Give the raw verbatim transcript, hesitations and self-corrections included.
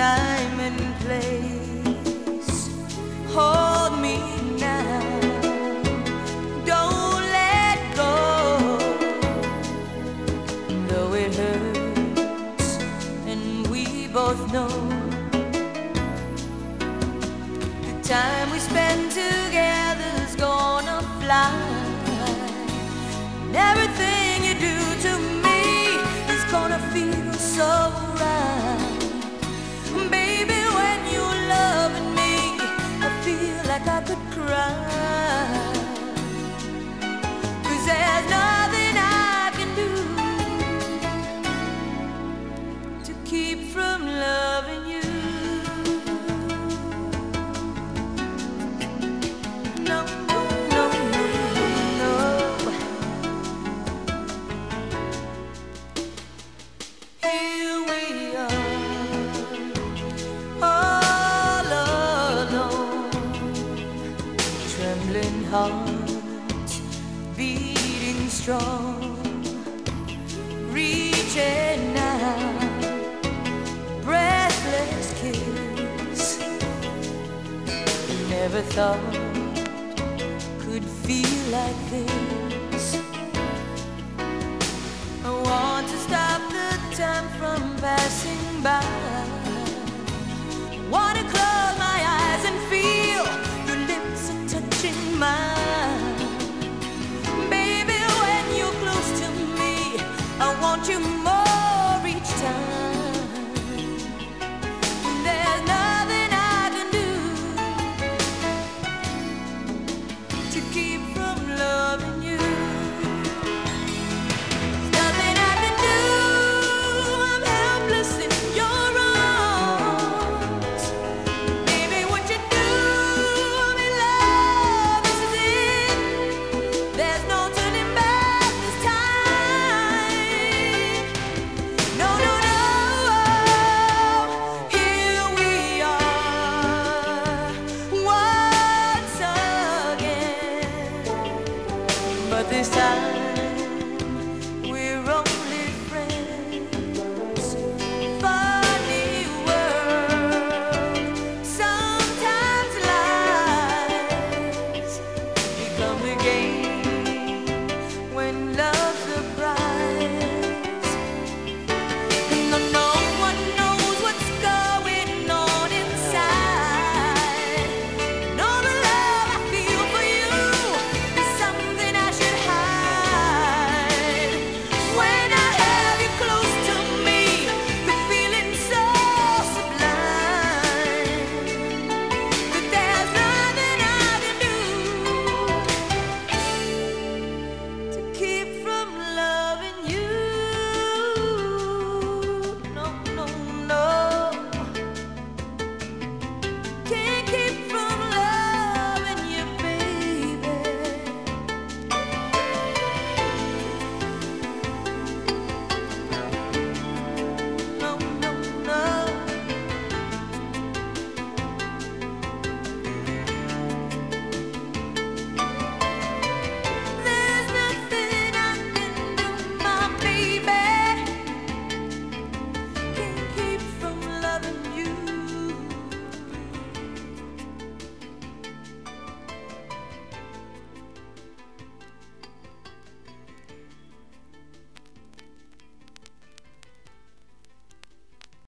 time and place. Hold me now, don't let go. Though it hurts and we both know the time we spend together's gonna fly. And everything you do to me is gonna feel so right. Baby, when you're loving me, I feel like I could cry. 'Cause there's nothing I can do to keep from loving you. No, no, no, no, no. Here we are, all alone, trembling hearts beating strong, reaching out, breathless kiss. Never thought could feel like this.